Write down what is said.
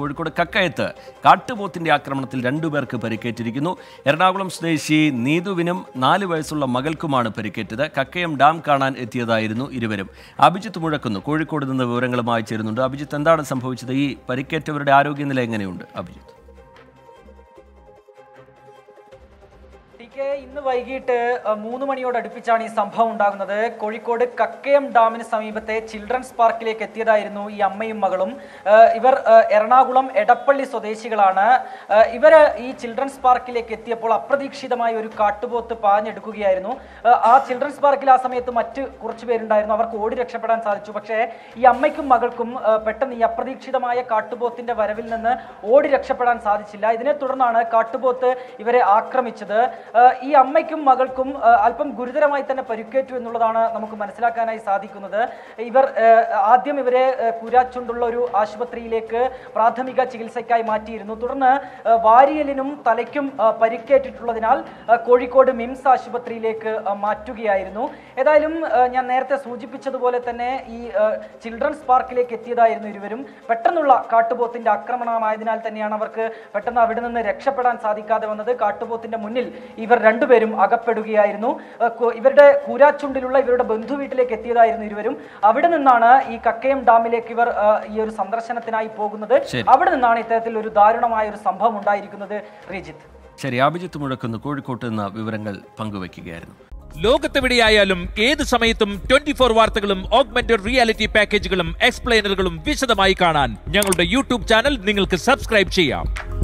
കോഴിക്കോട് കക്കയത്ത് കാട്ടുപോത്തിന്റെ ആക്രമണത്തിൽ 2 പേർക്ക് പരിക്കേറ്റിരിക്കുന്നു. എറണാകുളം സ്വദേശി നീതുവിനും 4 വയസ്സുള്ള മകൾക്കുമാണ് പരിക്കേറ്റത്. കക്കയം ഡാം കാണാൻ എത്തിയതായിരുന്നു ഇരുവരും. അഭിജിത്ത് മുഴക്കുന്നു കോഴിക്കോട് നിന്ന് വിവരങ്ങളുമായി ചേരുന്നുണ്ട്. അഭിജിത്ത്, എന്താണ് സംഭവിച്ചത്? ഈ പരിക്കേറ്റവരുടെ ആരോഗ്യനില എങ്ങനെയുണ്ട് അഭിജിത്ത്? ഇന്ന് വൈകിട്ട് 3 മണിയോടടുപ്പിച്ചാണ് ഈ സംഭവം ഉണ്ടാകുന്നത്. കോഴിക്കോട് കക്കയം ഡാമിന് സമീപത്തെ ചിൽഡ്രൻസ് പാർക്കിലേക്ക് എത്തിയതായിരുന്നു ഈ അമ്മയും മകളും. ഇവർ എറണാകുളം എടപ്പള്ളി സ്വദേശികളാണ്. ഇവർ ഈ ചിൽഡ്രൻസ് പാർക്കിലേക്ക് എത്തിയപ്പോൾ അപ്രതീക്ഷിതമായി ഒരു കാട്ടുപോത്ത് പാഞ്ഞെടുക്കുകയായിരുന്നു. ആ ചിൽഡ്രൻസ് പാർക്കിൽ ആ സമയത്ത് മറ്റ് കുറച്ച് പേരുണ്ടായിരുന്നു. അവർക്ക് ഓടി രക്ഷപ്പെടാൻ സാധിച്ചു. പക്ഷേ ഈ അമ്മയ്ക്കും മകൾക്കും പെട്ടെന്ന് ഈ അപ്രതീക്ഷിതമായ കാട്ടുപോത്തിന്റെ വരവിൽ നിന്ന് ഓടി രക്ഷപ്പെടാൻ സാധിച്ചില്ല. ഇതിനെ തുടർന്നാണ് കാട്ടുപോത്ത് ഇവരെ ആക്രമിച്ചത്. ഈ അമ്മയ്ക്കും മകൾക്കും അല്പം ഗുരുതരമായി തന്നെ പരിക്കേറ്റു എന്നുള്ളതാണ് നമുക്ക് മനസ്സിലാക്കാനായി സാധിക്കുന്നത്. ആദ്യം ഇവരെ കൂരാച്ചുണ്ടുള്ള ഒരു ആശുപത്രിയിലേക്ക് പ്രാഥമിക ചികിത്സയ്ക്കായി മാറ്റിയിരുന്നു. തുടർന്ന് വാരിയലിനും തലയ്ക്കും പരിക്കേറ്റിട്ടുള്ളതിനാൽ കോഴിക്കോട് മിംസ് ആശുപത്രിയിലേക്ക് മാറ്റുകയായിരുന്നു. ഏതായാലും ഞാൻ നേരത്തെ സൂചിപ്പിച്ചതുപോലെ തന്നെ ഈ ചിൽഡ്രൻസ് പാർക്കിലേക്ക് എത്തിയതായിരുന്നു ഇരുവരും. പെട്ടെന്നുള്ള കാട്ടുപോത്തിന്റെ ആക്രമണമായതിനാൽ തന്നെയാണ് അവർക്ക് പെട്ടെന്ന് അവിടെ നിന്ന് രക്ഷപ്പെടാൻ സാധിക്കാതെ വന്നത്. കാട്ടുപോത്തിന്റെ മുന്നിൽ ഇവർ 2 പേരും അകപ്പെടുകയായിരുന്നു. ഇവരുടെ കൂരാച്ചുണ്ടിലുള്ള ഇവരുടെ ബന്ധുവീട്ടിലേക്ക് എത്തിയതായിരുന്നു ഇരുവരും. അവിടെ നിന്നാണ് ഈ കക്കയം ഡാമിലേക്ക് ഇവർ ഈ ഒരു സന്ദർശനത്തിനായി പോകുന്നത്. അവിടെ നിന്നാണ് ഇത്തരത്തിൽ ഒരു ദാരുണമായ ഒരു സംഭവം ഉണ്ടായിരിക്കുന്നത്. ശ്രീജിത്ത്. ശരി, അഭിജിത്ത് മുഴക്കുന്നു കോഴിക്കോട്ട് നിന്ന് വിവരങ്ങൾ പങ്കുവയ്ക്കുകയായിരുന്നു. ലോകത്തെവിടെയായാലും ഏത് സമയത്തും 24 വാർത്തകളും ഓഗ്മെന്റഡ് റിയാലിറ്റി പാക്കേജുകളും എക്സ്പ്ലെയിനറുകളും വിശദമായി കാണാൻ ഞങ്ങളുടെ യൂട്യൂബ് ചാനൽ നിങ്ങൾക്ക് സബ്സ്ക്രൈബ് ചെയ്യാം.